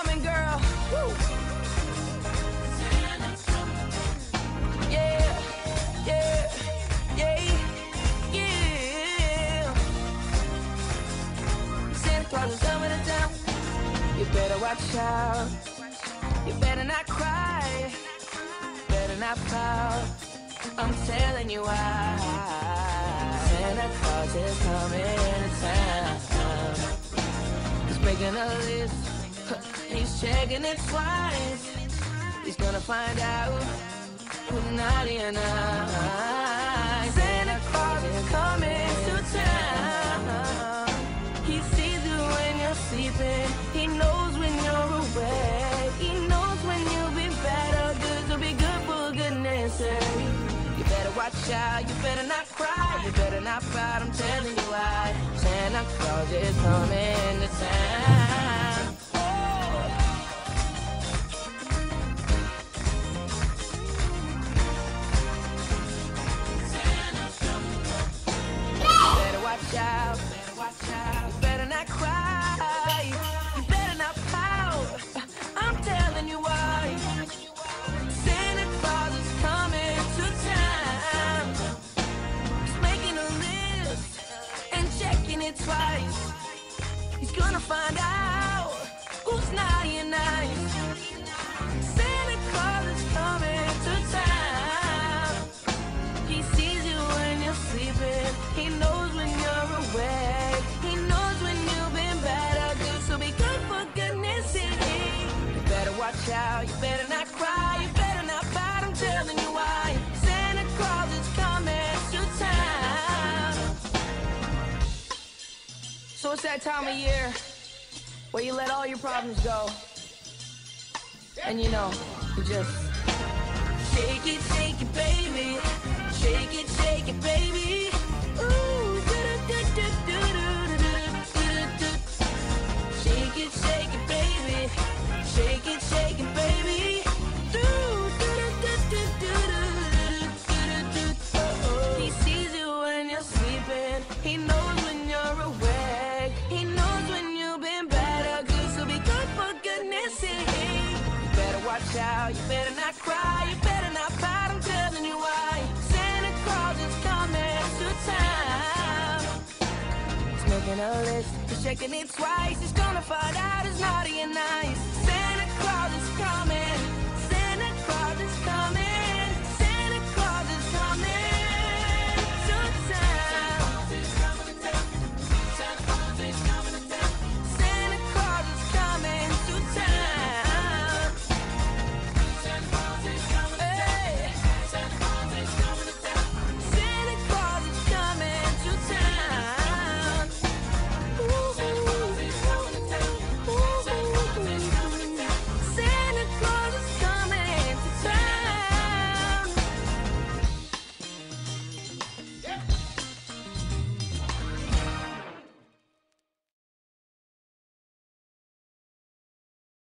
coming, girl. Woo. Yeah, yeah, yeah, yeah. Santa Claus is coming to town. You better watch out. You better not cry. Better not pout. I'm telling you why. Santa Claus is coming to town. He's making a list. He's checking it twice. He's gonna find out who's naughty or nice. Santa Claus is coming to town. He sees you when you're sleeping. He knows when you're awake. He knows when you've been bad or good. So be good for goodness sake. You better watch out. You better not cry. You better not pout. I'm telling you why. Santa Claus is coming to town. Watch out, you better not cry, you better not pout, I'm telling you why. Santa Claus is coming to town. He's making a list and checking it twice. He's gonna find out who's naughty and nice. Santa Claus is coming to town. He sees you when you're sleeping. He knows when you're awake. He knows when you've been bad or good. So be good for goodness sake. You better watch out. You better not cry. You better not pout. I'm telling you why. Santa Claus is coming to town. So it's that time of year where you let all your problems go. And you know, you just shake it, baby. Shake it, baby. Ooh, shake it, baby. Shake it, baby. He sees you when you're sleeping. He knows when you're awake. He knows when you've been bad or good. So be good for goodness sake. You better watch out. You better not cry. You better not pout. I'm telling you why. Santa Claus is coming to town. He's making a list. He's checking it twice. He's gonna find out who's naughty and nice. Santa Claus is coming